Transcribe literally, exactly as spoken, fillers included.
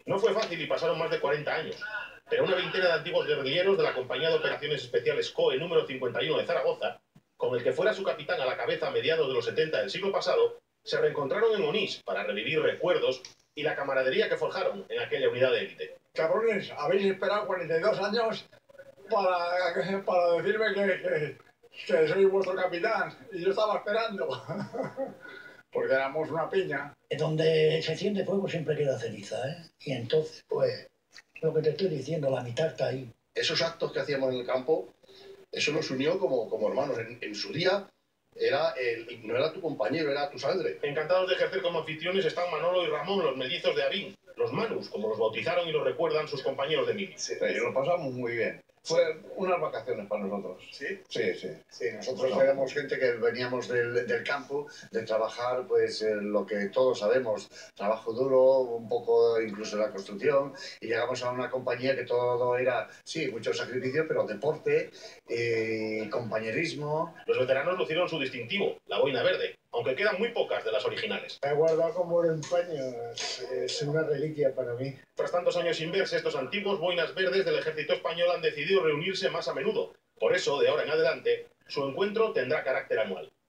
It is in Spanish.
No fue fácil y pasaron más de cuarenta años, pero una veintena de antiguos guerrilleros de la Compañía de Operaciones Especiales C O E número cincuenta y uno de Zaragoza, con el que fuera su capitán a la cabeza a mediados de los setenta del siglo pasado, se reencontraron en Onís para revivir recuerdos y la camaradería que forjaron en aquella unidad de élite. Cabrones, habéis esperado cuarenta y dos años para, para decirme que, que, que soy vuestro capitán y yo estaba esperando. Porque éramos una piña. Donde se enciende fuego siempre queda ceniza, ¿eh? Y entonces, pues, lo que te estoy diciendo, la mitad está ahí. Esos actos que hacíamos en el campo, eso nos unió como, como hermanos. En, en su día, era el, no era tu compañero, era tu sangre. Encantados de ejercer como anfitriones están Manolo y Ramón, los mellizos de Avín, los Manus, como los bautizaron y los recuerdan sus compañeros de mili. Sí, lo pasamos muy bien. Fue unas vacaciones para nosotros. ¿Sí? Sí, sí. Sí, nosotros no. éramos gente que veníamos del, del campo, de trabajar, pues eh, lo que todos sabemos, trabajo duro, un poco incluso en la construcción, y llegamos a una compañía que todo era, sí, mucho sacrificio, pero deporte, eh, compañerismo. Los veteranos lucieron su distintivo, la boina verde, aunque quedan muy pocas de las originales. Me he guardado como un empaño, es, es una reliquia para mí. Tras tantos años sin verse, estos antiguos boinas verdes del ejército español han decidido reunirse más a menudo. Por eso, de ahora en adelante, su encuentro tendrá carácter anual.